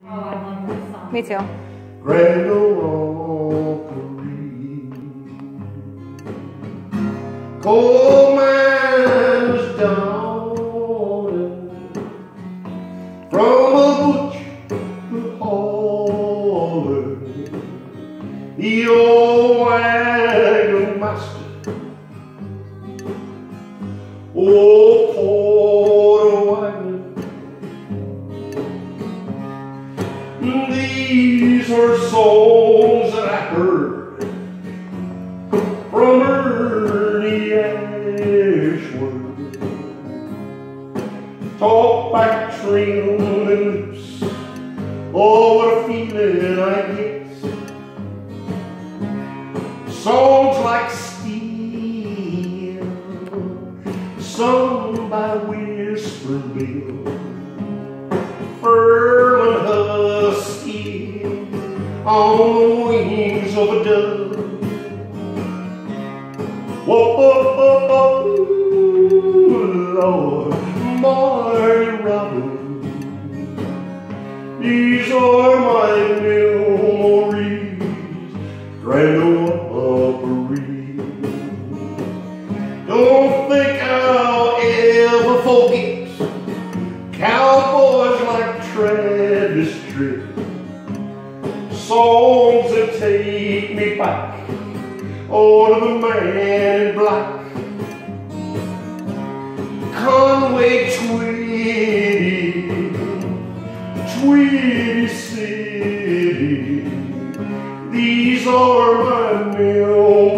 Oh, I love this song. Me too. Grand Ole Opry. Coal mines dawning from a butcher holler. The old wagon master, old quarter wagon. These are songs that I heard from Ernie Ashworth. Talk back train and lips, oh what a feeling I get. Songs like steel, sung by Whisper Bill, firm and husky on the wings of a dove. Whoa, Lord, Marty Robbins, these are my memories, Grand Ole Opry. Don't think I'll ever forget cowboys like Travis Tritt, songs that take me back, oh, to the man in black. Conway Twitty City, these are my memories.